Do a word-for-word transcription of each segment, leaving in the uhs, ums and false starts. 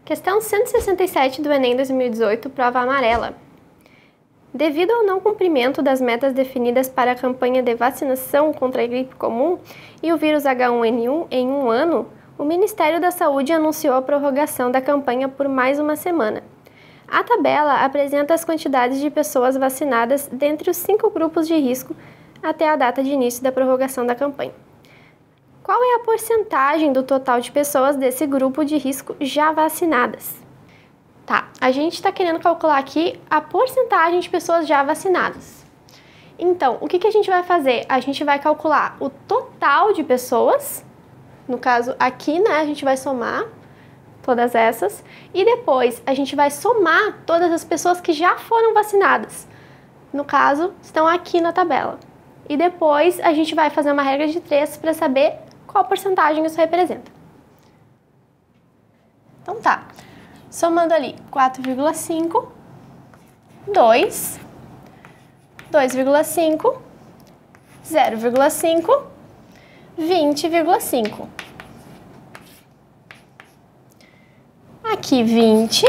Questão cento e sessenta e sete do Enem dois mil e dezoito, prova amarela. Devido ao não cumprimento das metas definidas para a campanha de vacinação contra a gripe comum e o vírus H um N um em um ano, o Ministério da Saúde anunciou a prorrogação da campanha por mais uma semana. A tabela apresenta as quantidades de pessoas vacinadas dentre os cinco grupos de risco até a data de início da prorrogação da campanha. Qual é a porcentagem do total de pessoas desse grupo de risco já vacinadas? Tá, a gente está querendo calcular aqui a porcentagem de pessoas já vacinadas. Então, o que, que a gente vai fazer? A gente vai calcular o total de pessoas, no caso aqui, né, a gente vai somar todas essas, e depois a gente vai somar todas as pessoas que já foram vacinadas. No caso, estão aqui na tabela. E depois a gente vai fazer uma regra de três para saber qual porcentagem isso representa. Então tá, somando ali quatro vírgula cinco, dois, dois vírgula cinco, zero vírgula cinco, vinte vírgula cinco. Aqui vinte,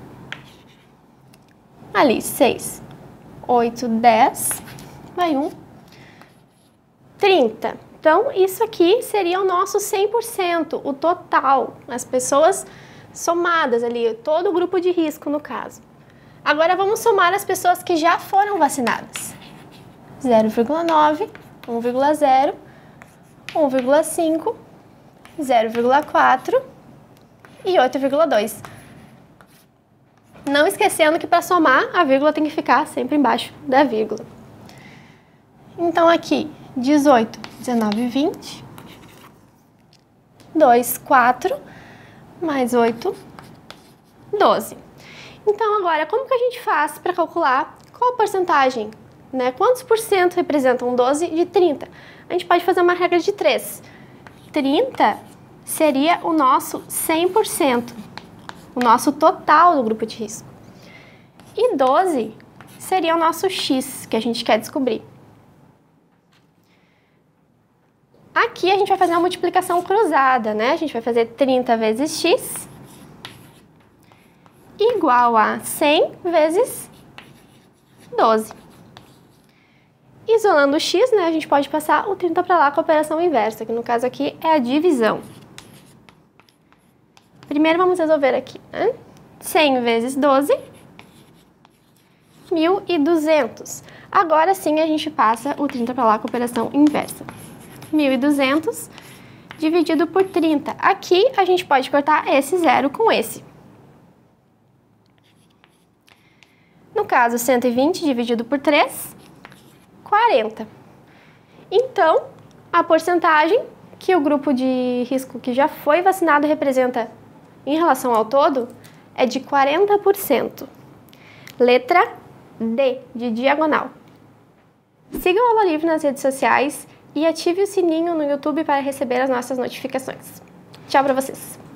ali seis, oito, dez, vai um, trinta. Então, isso aqui seria o nosso cem por cento, o total, as pessoas somadas ali, todo o grupo de risco no caso. Agora vamos somar as pessoas que já foram vacinadas. zero vírgula nove, um vírgula zero, um vírgula cinco, zero vírgula quatro e oito vírgula dois. Não esquecendo que para somar, a vírgula tem que ficar sempre embaixo da vírgula. Então aqui, dezoito, dezenove, vinte, dois, quatro, mais oito, doze. Então agora, como que a gente faz para calcular qual a porcentagem, né? Quantos por cento representam doze de trinta? A gente pode fazer uma regra de três. trinta seria o nosso cem por cento, o nosso total do grupo de risco. E doze seria o nosso X, que a gente quer descobrir. Aqui a gente vai fazer uma multiplicação cruzada, né? A gente vai fazer trinta vezes x igual a cem vezes doze. Isolando o x, né, a gente pode passar o trinta para lá com a operação inversa, que no caso aqui é a divisão. Primeiro vamos resolver aqui, né? cem vezes doze, mil e duzentos. Agora sim a gente passa o trinta para lá com a operação inversa. mil e duzentos dividido por trinta. Aqui a gente pode cortar esse zero com esse. No caso, cento e vinte dividido por três, quarenta. Então, a porcentagem que o grupo de risco que já foi vacinado representa em relação ao todo é de quarenta por cento. Letra D, de diagonal. Siga o Aula Livre nas redes sociais e ative o sininho no YouTube para receber as nossas notificações. Tchau para vocês!